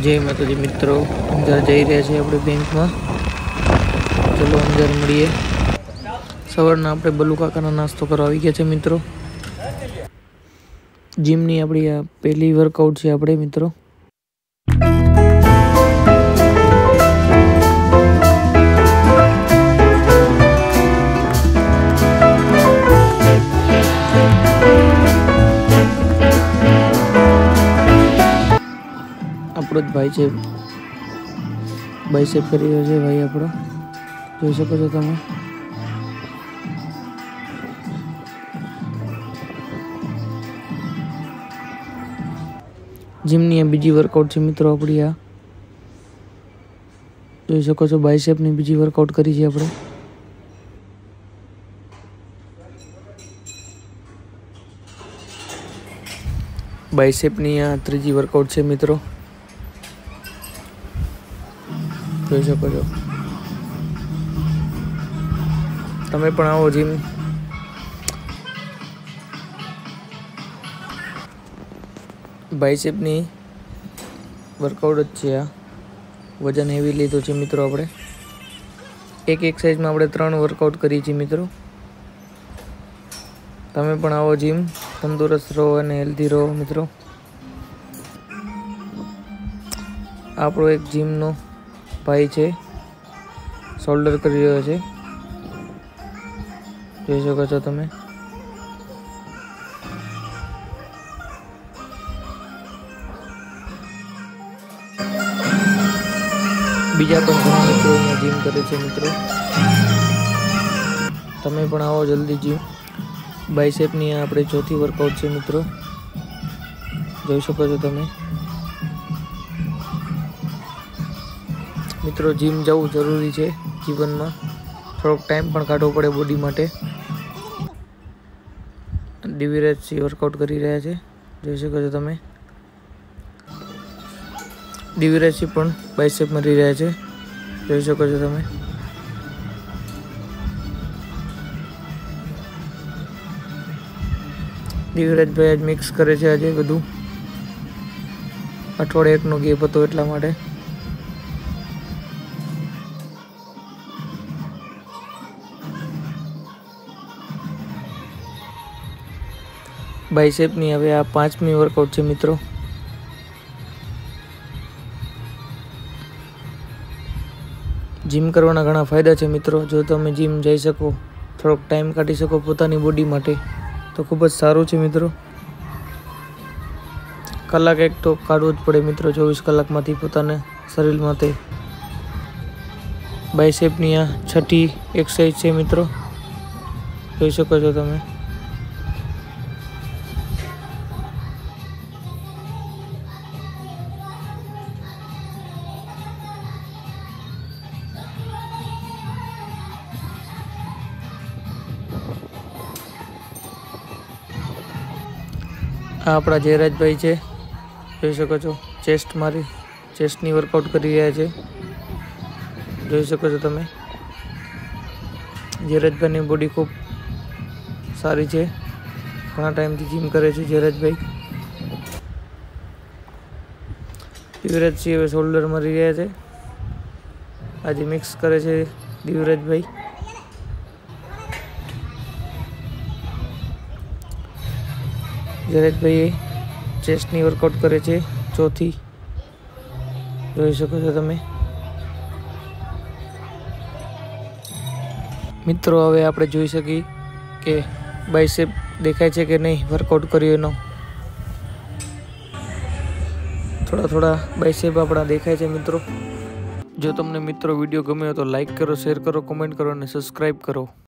जय माताजी मित्रों, अंदर जई रह्या छे आपणे बैंक में। चलो अंदर मळीए। सवारना आपणे बल्लू काकानो नास्तो करवा आवी गया छे मित्रों। जिम नी आपणी आ पहली वर्कआउट छे आपणे मित्रों। આપણો જ ભાઈ છે, બાયસેપ કરી રહ્યો છે ભાઈ આપણો, જોઈ શકો છો તમે। જીમની આ બીજી વર્કઆઉટ છે મિત્રો આપણી। આ જોઈ શકો છો, બાયસેપની બીજી વર્કઆઉટ કરી છે આપણે। બાયસેપની આ ત્રીજી વર્કઆઉટ છે મિત્રો, જોઈ શકો છો તમે પણ આવો જીમ। બાયસેપની વર્કઆઉટ જ છે આ। વજન હેવી લીધું છે મિત્રો આપણે। એક એક્સરસાઇઝમાં આપણે 3 વર્કઆઉટ કરી છે મિત્રો। તમે પણ આવો જીમ, તંદુરસ્ત રહો અને હેલ્ધી રહો મિત્રો। આપણો એક જીમનો भाई छे, शोल्डर करी रह्यो छे, જોઈ શકો છો તમે। બીજા પણ ઘણા મિત્રો અહીંયા જીમ કરે છે મિત્રો। તમે પણ આવો જલ્દી જીમ। બાયસેપની આ આપણે ચોથી વર્કઆઉટ છે મિત્રો, જોઈ શકો છો તમે। मित्रों जिम जवुं जरूरी है जीवन में, थोड़ोक टाइम पण काढवो पड़े बॉडी माटे। दिविराज सी वर्कआउट करी रह्या छे, जोई शको छो तमे। दिविराज सी पण बायसेप मारी रह्या छे, जोई शको छो तमे। दिविराज भाई आज मिक्स करे छे आज बधुं। अठवाडिये एकनो गेप हतो એટલા માટે। बायसेपनी हवे आ 5મી वर्कआउट छे मित्रों। जिम करवाना घणा फायदा छे मित्रों। जो तमे जिम जई सको, थोड़ोक टाइम काढी सको पोतानी बॉडी माटे तो खूब ज सारुं छे मित्रों। कलाक एक तो काढवो ज पड़े मित्रों, 24 कलाकमांथी पोताने शरीर माटे। बायसेपनी आ 6ठी एक्सरसाइज छे मित्रों, जोई शको छो तमे। आ अपना जयराज भाई है, જોઈ શકો છો। चेस्टनी वर्कआउट કરી રહ્યા છે, જોઈ શકો છો તમે। जयराज भाई ની બોડી ખૂબ સારી છે, ઘણા ટાઈમથી જીમ કરે છે जयराज भाई। दिविराज સિંહ હવે શોલ્ડર મારી રહ્યા છે, આજે મિક્સ કરે છે दिविराज भाई। जयराज भाई चेस्टनी वर्कआउट करे छे, चौथी, જોઈ શકો છો તમે। મિત્રો હવે આપણે જોઈ શકી કે બાયસેપ દેખાય છે કે નહીં વર્કઆउट કર્યો એનો। થોડા બાયસેપ આપણા દેખાય છે મિત્રો। જો તમને મિત્રો વિડીયો ગમ્યો તો લાઈક કરો, શેર કરો, કમેન્ટ કરો અને સબસ્ક્રાઈબ કરો।